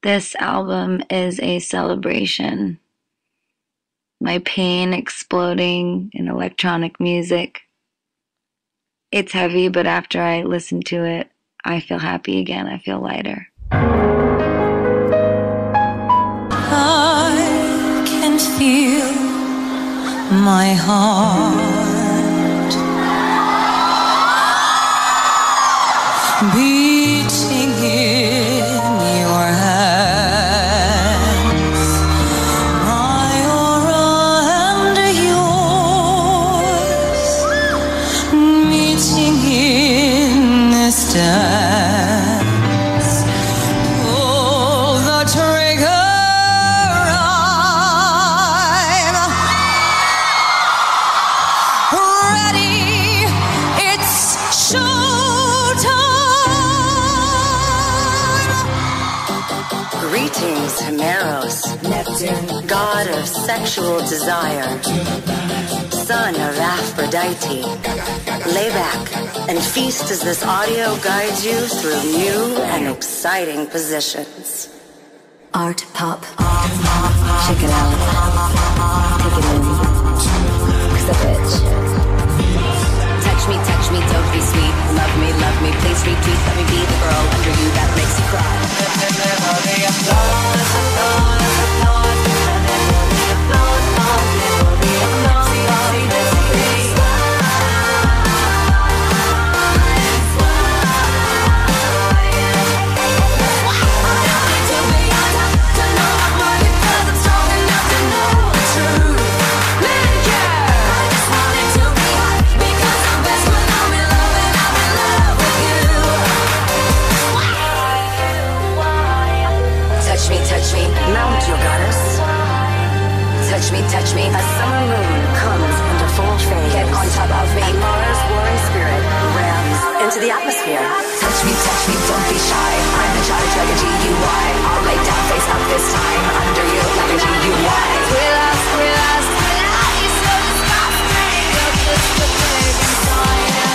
This album is a celebration. My pain exploding in electronic music. It's heavy, but after I listen to it, I feel happy again. I feel lighter. I can feel my heart beating in your hands, my aura under yours, meeting in this dance. Pull the trigger, I'm ready, it's showtime. Greetings, Himeros, Neptune, god of sexual desire, son of Aphrodite. Lay back and feast as this audio guides you through new and exciting positions. Art, pop, check it out, take it in, cause a bitch. Touch me, don't be sweet. Love me, please repeat. Let me be the girl under you that makes you cry. Touch me, Mount your goddess. touch me. A summer moon comes into full phase. Get on top of me. And Mars' warring spirit rams into the atmosphere. Touch me, don't be shy. I'm in charge like a GUI. I'll lay down face up this time. Under you like a GUI. We're lost. You're so disgusting. You're just a pig inside.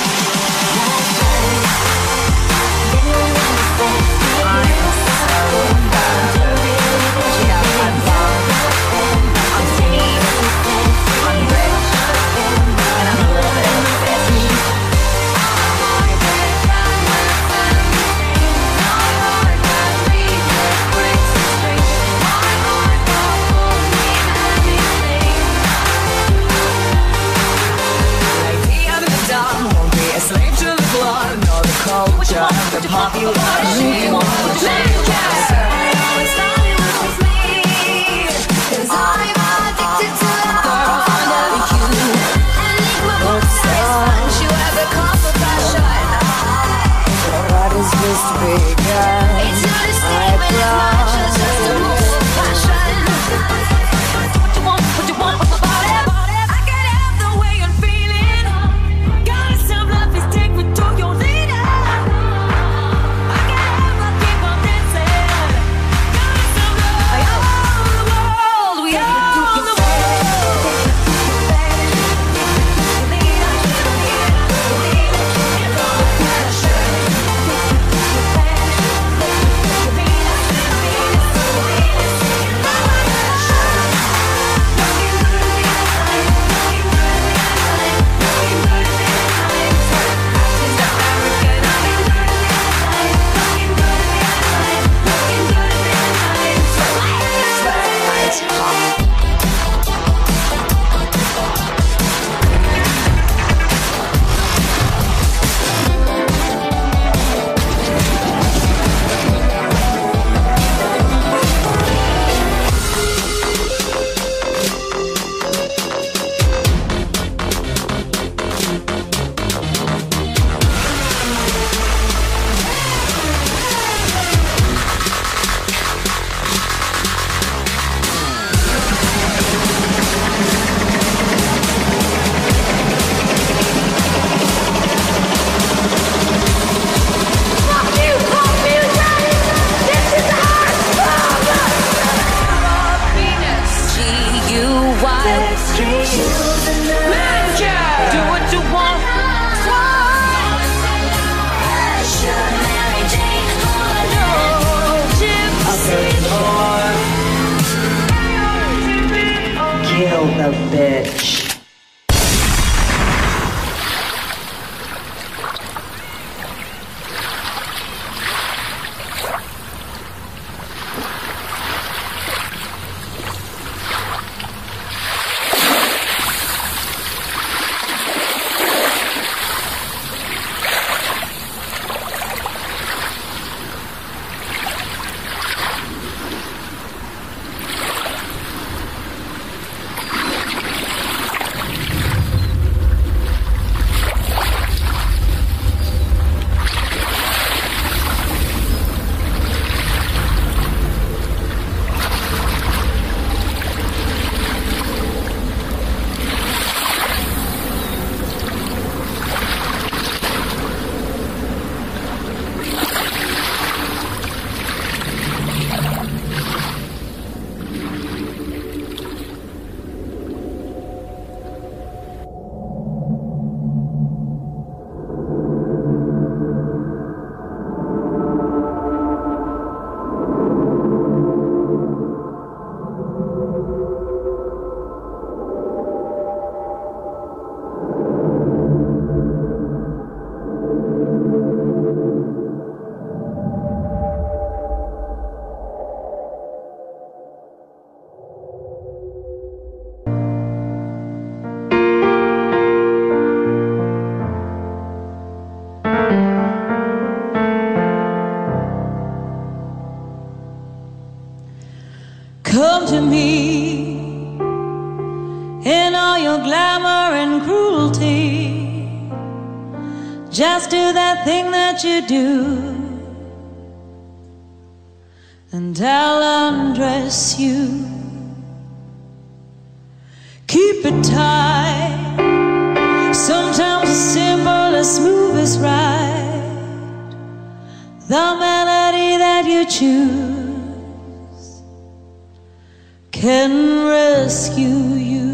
Come to me in all your glamour and cruelty. Just do that thing that you do, and I'll undress you. Keep it tight. Sometimes the simplest move is right. The melody that you choose can rescue you.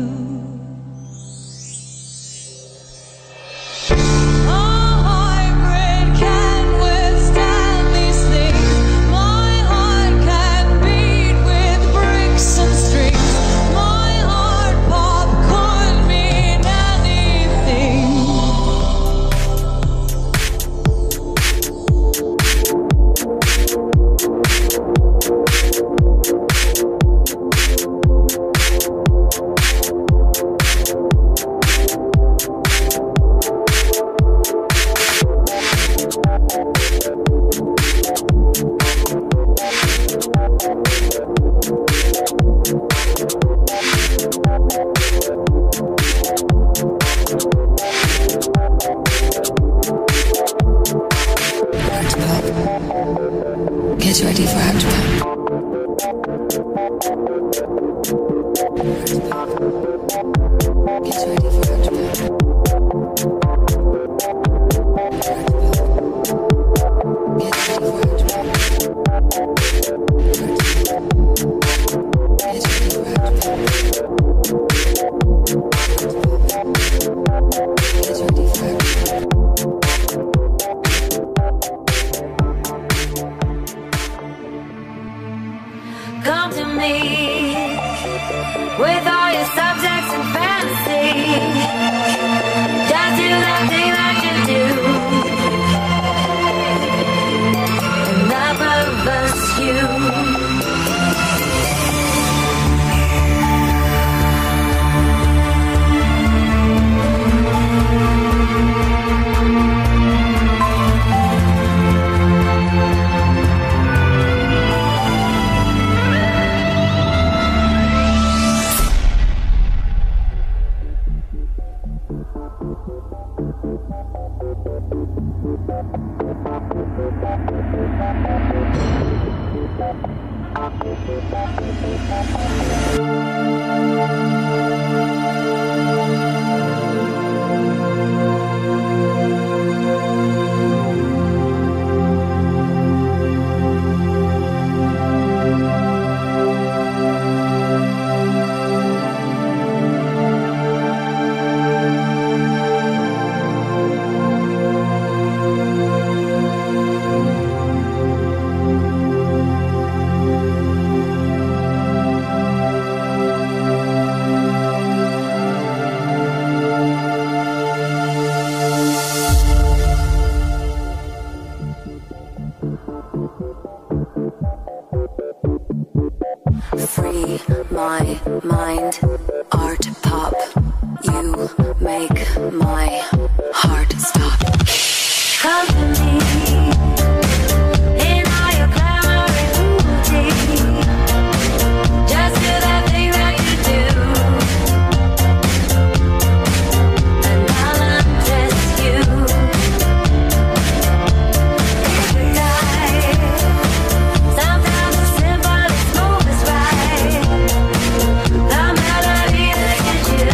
Get ready for Hardpop. Get ready for Hardpop. Get ready for Hardpop. Get ready for Hardpop. Get ready for Hardpop. Come to me with all your subjects and fantasy. Just do that thing that you do, and I perverse you. Free my mind, art pop. You make my heart stop. Come to me in all your glamour and cruelty. Just do that thing that you do, and I'll undress you. Keep it tight. Sometimes the simplest move is right. The melody that you choose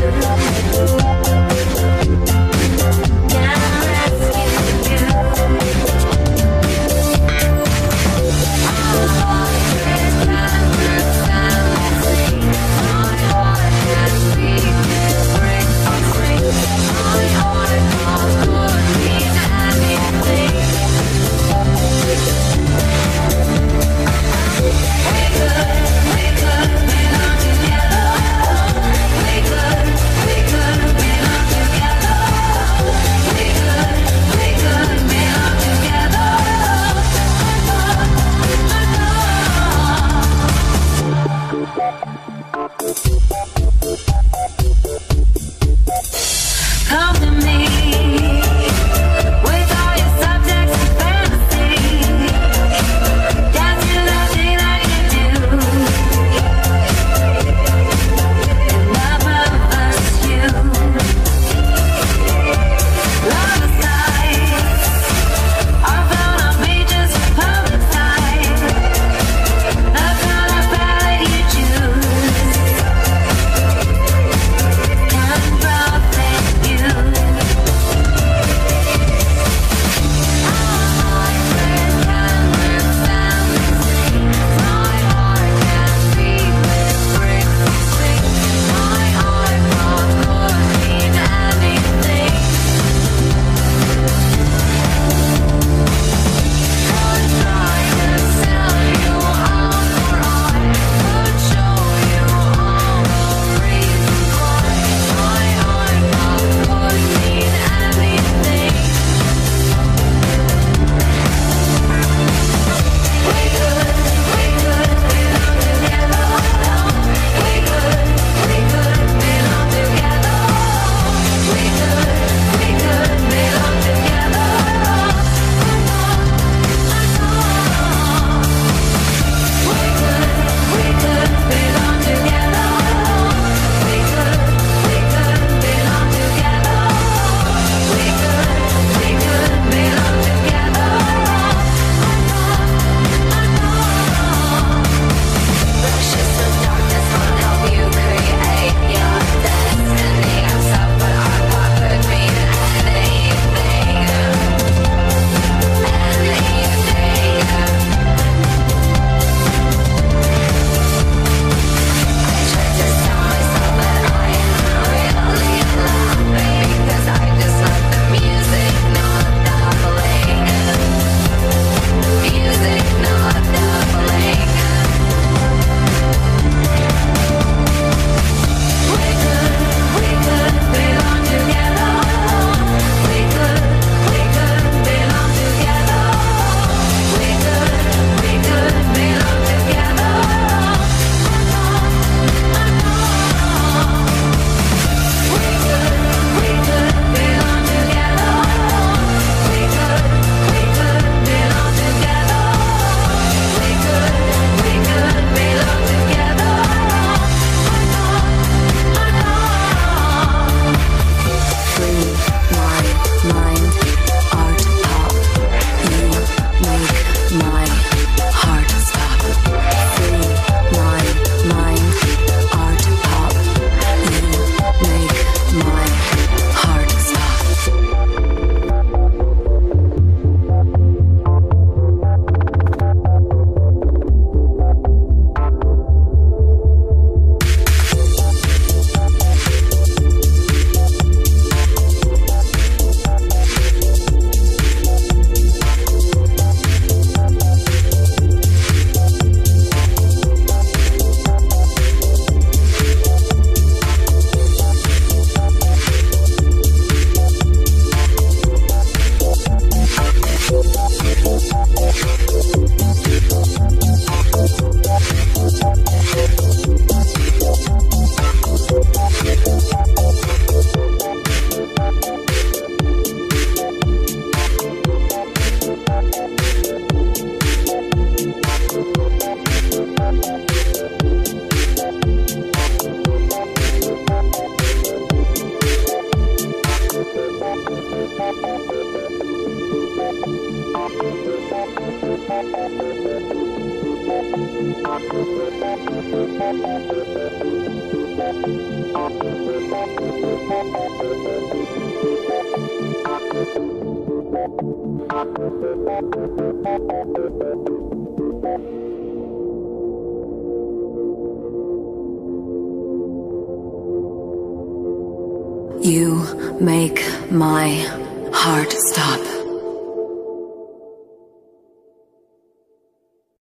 You make my heart stop.